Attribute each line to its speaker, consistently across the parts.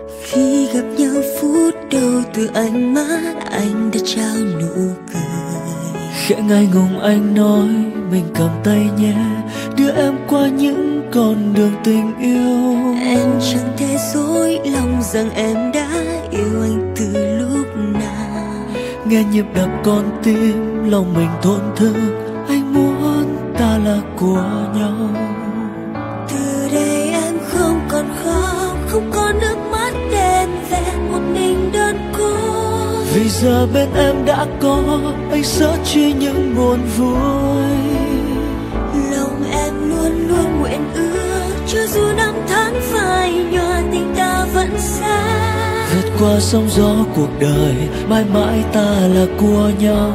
Speaker 1: Khi gặp nhau phút đầu từ ánh mắt anh đã trao nụ cười.
Speaker 2: Khẽ ngại ngùng anh nói mình cầm tay nhé, đưa em qua những con đường tình yêu.
Speaker 1: Em chẳng thể dối lòng rằng em đã yêu anh từ lúc nào.
Speaker 2: Nghe nhịp đập con tim lòng mình thổn thức, anh muốn ta là của nhau.
Speaker 1: Từ đây em không còn khóc, không còn nước mắt đen vẹn một mình đơn côi.
Speaker 2: Vì giờ bên em đã có anh sợ chi những buồn vui.
Speaker 1: Lòng em luôn luôn nguyện ước, cho dù năm tháng phai nhòa tình ta vẫn xa.
Speaker 2: Vượt qua sóng gió cuộc đời, mãi mãi ta là của nhau.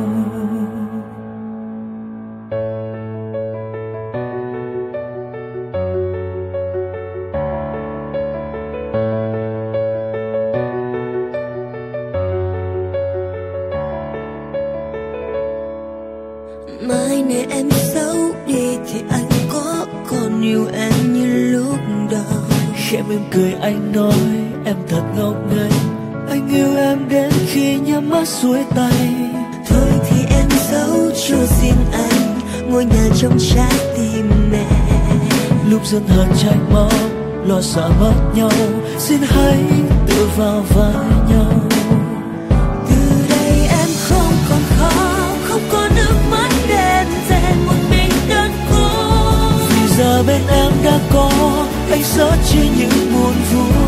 Speaker 1: Mai này em xấu đi thì anh có còn yêu em như lúc đầu.
Speaker 2: Khẽ mỉm cười anh nói em thật ngốc nghếch, anh yêu em đến khi nhắm mắt xuôi tay.
Speaker 1: Thôi thì em giấu cho riêng anh ngôi nhà trong trái tim mẹ.
Speaker 2: Lúc giận hờn trách móc lo sợ mất nhau, xin hãy tự vào vai nhau.
Speaker 1: Từ đây em không còn khóc, không có nước mắt đen vẹn một mình đơn côi.
Speaker 2: Vì giờ bên em đã có anh sợ chi những buồn vui.